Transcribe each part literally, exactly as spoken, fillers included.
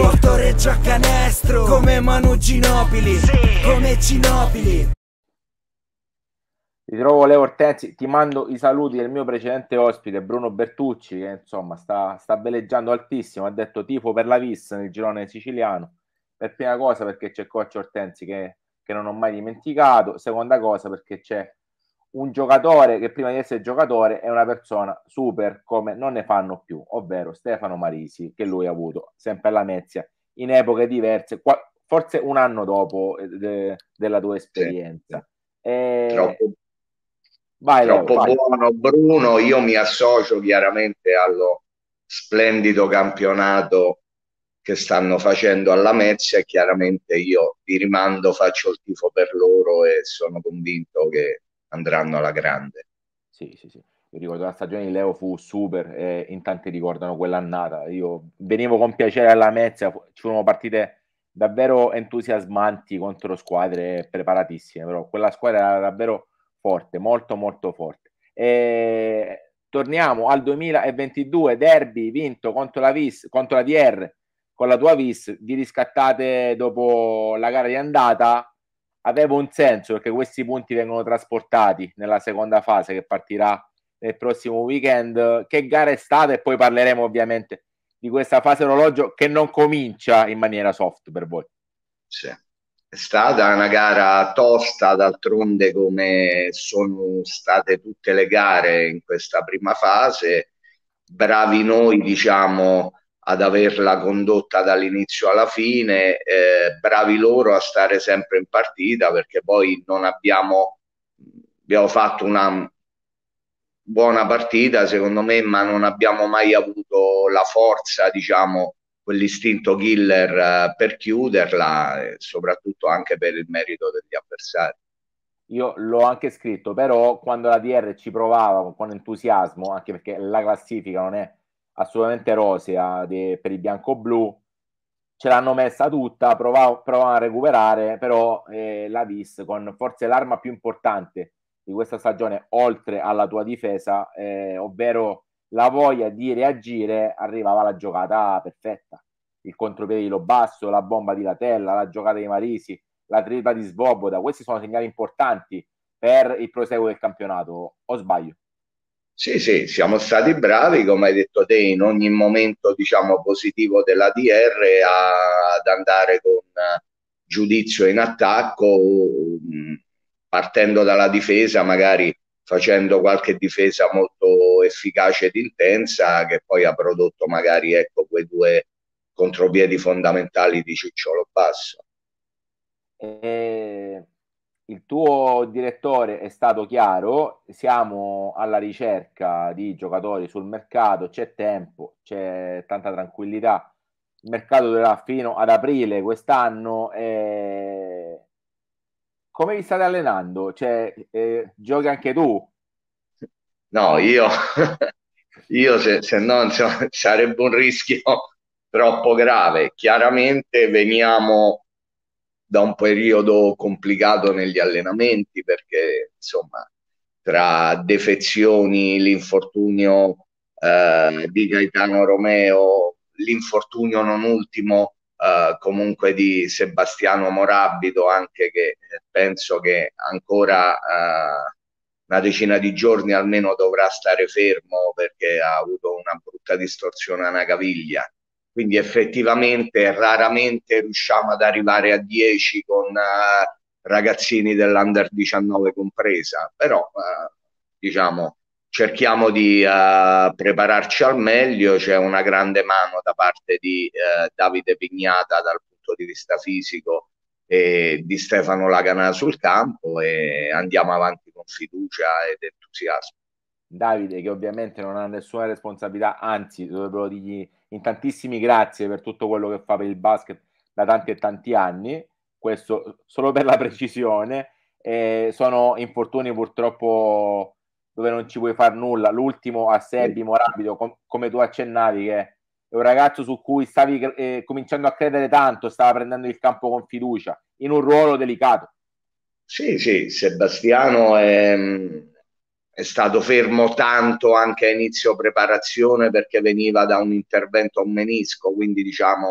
porto Reggio a canestro, come Manu Ginobili, sì. Come Ginobili. Ritrovo Leo Ortensi, ti mando i saluti del mio precedente ospite Bruno Bertucci, che insomma sta, sta veleggiando altissimo, ha detto tifo per la Vis nel girone siciliano, per prima cosa perché c'è coach Ortensi che, che non ho mai dimenticato, seconda cosa perché c'è un giocatore che prima di essere giocatore è una persona super come non ne fanno più, ovvero Stefano Marisi, che lui ha avuto sempre alla Mezia in epoche diverse, forse un anno dopo de, della tua esperienza. Sì. E... Troppo, vai, troppo Leo, vai. buono Bruno, io mi associo chiaramente allo splendido campionato che stanno facendo alla Mezia e chiaramente io vi rimando, faccio il tifo per loro e sono convinto che andranno alla grande. Sì, sì, sì. Io ricordo la stagione di Leo fu super e in tanti ricordano quell'annata. Io venivo con piacere alla Mezia, ci furono partite davvero entusiasmanti contro squadre preparatissime, però quella squadra era davvero forte, molto molto forte. E torniamo al duemilaventidue, derby vinto contro la Vis, contro la D R, con la tua Vis, vi riscattate dopo la gara di andata. Aveva un senso perché questi punti vengono trasportati nella seconda fase che partirà nel prossimo weekend. Che gara è stata? E poi parleremo ovviamente di questa fase orologio che non comincia in maniera soft per voi. Sì. È stata una gara tosta, d'altronde come sono state tutte le gare in questa prima fase. Bravi noi, diciamo, ad averla condotta dall'inizio alla fine, eh, bravi loro a stare sempre in partita, perché poi non abbiamo, abbiamo fatto una buona partita secondo me, ma non abbiamo mai avuto la forza, diciamo, quell'istinto killer uh, per chiuderla, e soprattutto anche per il merito degli avversari. Io l'ho anche scritto, però quando la D R ci provava con entusiasmo, anche perché la classifica non è assolutamente rosea de, per i bianco-blu, ce l'hanno messa tutta, provavano, provavano a recuperare, però eh, la Vis con forse l'arma più importante di questa stagione, oltre alla tua difesa, eh, ovvero la voglia di reagire, arrivava la giocata perfetta. Il contropiede di Lobasso, la bomba di Latella, la giocata di Marisi, la tripla di Svoboda. Questi sono segnali importanti per il proseguo del campionato, o sbaglio? Sì, sì, siamo stati bravi, come hai detto te, in ogni momento, diciamo, positivo della D R a, ad andare con uh, giudizio in attacco, um, partendo dalla difesa, magari facendo qualche difesa molto efficace ed intensa, che poi ha prodotto magari, ecco, quei due contropiedi fondamentali di Cicciolo Basso. E il tuo direttore è stato chiaro, siamo alla ricerca di giocatori sul mercato, c'è tempo, c'è tanta tranquillità, il mercato durerà fino ad aprile quest'anno. E... come vi state allenando? Cioè, eh, giochi anche tu? No, io, io se, se no insomma, sarebbe un rischio troppo grave. Chiaramente veniamo da un periodo complicato negli allenamenti perché insomma tra defezioni, l'infortunio eh, di Gaetano Romeo, l'infortunio non ultimo eh, comunque di Sebastiano Morabito, anche che eh, penso che ancora eh, una decina di giorni almeno dovrà stare fermo perché ha avuto una brutta distorsione a una caviglia. Quindi effettivamente raramente riusciamo ad arrivare a dieci con uh, ragazzini dell'Under diciannove compresa, però uh, diciamo cerchiamo di uh, prepararci al meglio, c'è una grande mano da parte di uh, Davide Pignata dal punto di vista fisico e di Stefano Laganà sul campo e andiamo avanti con fiducia ed entusiasmo. Davide, che ovviamente non ha nessuna responsabilità, anzi dovrebbero dirgli in tantissimi grazie per tutto quello che fa per il basket da tanti e tanti anni, questo solo per la precisione. Eh, sono infortuni purtroppo dove non ci puoi fare nulla. L'ultimo a Sebbi Morabito, com come tu accennavi, che è un ragazzo su cui stavi eh, cominciando a credere tanto, stava prendendo il campo con fiducia, in un ruolo delicato. Sì, sì, Sebastiano è, è stato fermo tanto anche a inizio preparazione perché veniva da un intervento a un menisco, quindi diciamo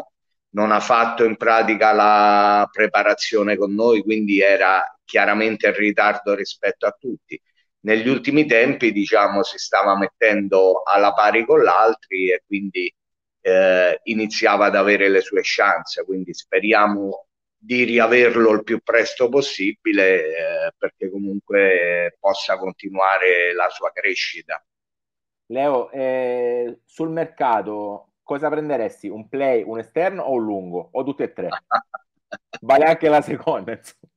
non ha fatto in pratica la preparazione con noi, quindi era chiaramente in ritardo rispetto a tutti. Negli ultimi tempi, diciamo, si stava mettendo alla pari con gli altri e quindi eh, iniziava ad avere le sue chance, quindi speriamo di riaverlo il più presto possibile eh, perché comunque possa continuare la sua crescita. Leo, eh, sul mercato cosa prenderesti? Un play, un esterno o un lungo? O tutte e tre? Vale anche la seconda, insomma.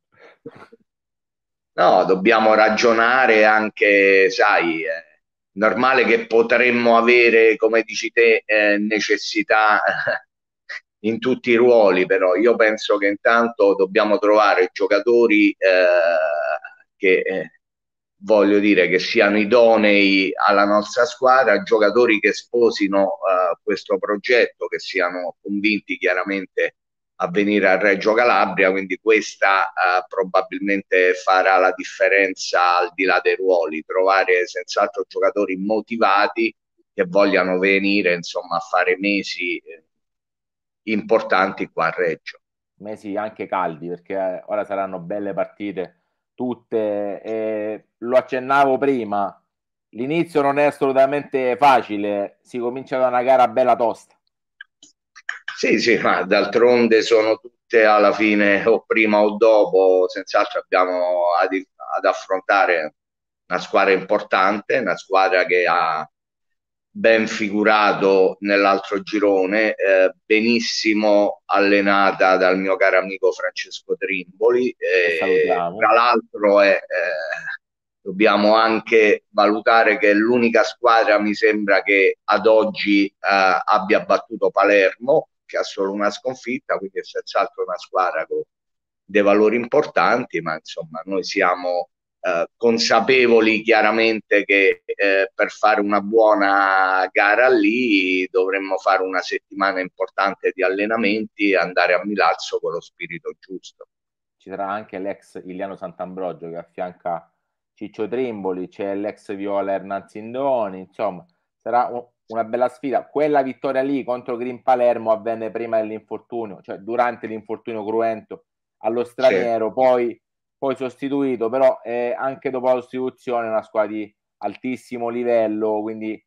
No, dobbiamo ragionare anche, sai, è normale che potremmo avere, come dici te, eh, necessità in tutti i ruoli, però io penso che intanto dobbiamo trovare giocatori eh, che, eh, voglio dire, che siano idonei alla nostra squadra, giocatori che sposino eh, questo progetto, che siano convinti chiaramente a venire a Reggio Calabria, quindi questa eh, probabilmente farà la differenza al di là dei ruoli, trovare senz'altro giocatori motivati che vogliano venire insomma a fare mesi eh, importanti qua a Reggio. Mesi anche caldi, perché ora saranno belle partite tutte, e lo accennavo prima, l'inizio non è assolutamente facile, si comincia da una gara bella tosta. Sì, sì, ma d'altronde sono tutte alla fine o prima o dopo, senz'altro abbiamo ad, ad affrontare una squadra importante, una squadra che ha ben figurato nell'altro girone, eh, benissimo allenata dal mio caro amico Francesco Trimboli, eh, tra l'altro è, eh, dobbiamo anche valutare che è l'unica squadra, mi sembra, che ad oggi eh, abbia battuto Palermo, che ha solo una sconfitta, quindi è senz'altro una squadra con dei valori importanti, ma insomma noi siamo eh, consapevoli chiaramente che eh, per fare una buona gara lì dovremmo fare una settimana importante di allenamenti e andare a Milazzo con lo spirito giusto. Ci sarà anche l'ex Iliano Sant'Ambrogio che affianca Ciccio Trimboli, c'è l'ex Viola Hernanzindoni, insomma sarà un, una bella sfida. Quella vittoria lì contro Green Palermo avvenne prima dell'infortunio, cioè durante l'infortunio cruento allo straniero, sì. poi, poi sostituito, però eh, anche dopo la sostituzione è una squadra di altissimo livello, quindi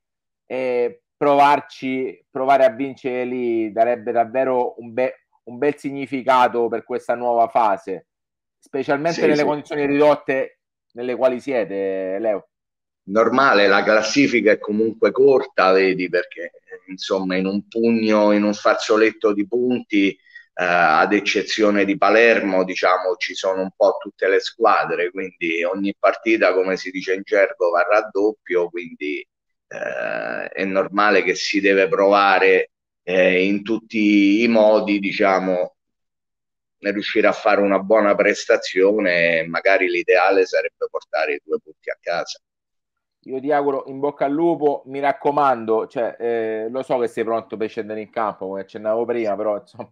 eh, provarci, provare a vincere lì darebbe davvero un, be un bel significato per questa nuova fase, specialmente sì, nelle sì. condizioni ridotte nelle quali siete, Leo. Normale, la classifica è comunque corta, vedi, perché insomma in un pugno, in un fazzoletto di punti, eh, ad eccezione di Palermo, diciamo, ci sono un po' tutte le squadre, quindi ogni partita, come si dice in gergo, va a raddoppio, quindi eh, è normale che si deve provare eh, in tutti i modi, diciamo, riuscire a fare una buona prestazione. Magari l'ideale sarebbe portare i due punti a casa. Io ti auguro in bocca al lupo, mi raccomando, cioè, eh, lo so che sei pronto per scendere in campo, come accennavo prima, però insomma,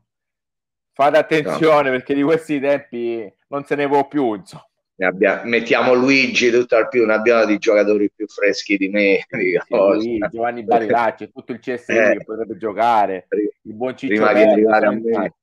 fate attenzione, no, perché di questi tempi non se ne può più, insomma. Ne abbiamo, mettiamo Luigi tutto al più, ne abbiamo di giocatori più freschi di me. Di sì, Luigi, Giovanni Barilacci, tutto il C S I eh, che potrebbe giocare, il buon Ciccio prima Perdi, che arrivare a me.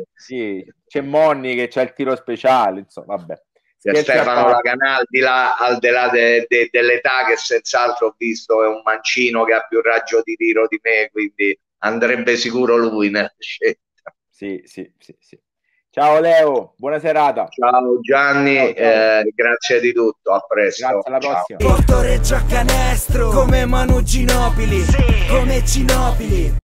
Sì, c'è Monni che c'ha il tiro speciale, insomma, vabbè. Stefano Lacanaldi là, al di là de, de, dell'età, che senz'altro ho visto è un mancino che ha più raggio di tiro di me, quindi andrebbe sicuro lui nella scelta. Sì, sì, sì, sì. Ciao Leo, buona serata. Ciao Gianni, ciao, ciao. Eh, grazie di tutto, a presto. Grazie, alla prossima. Porto Reggio a canestro, come Manu Ginobili, sì. come Ginobili.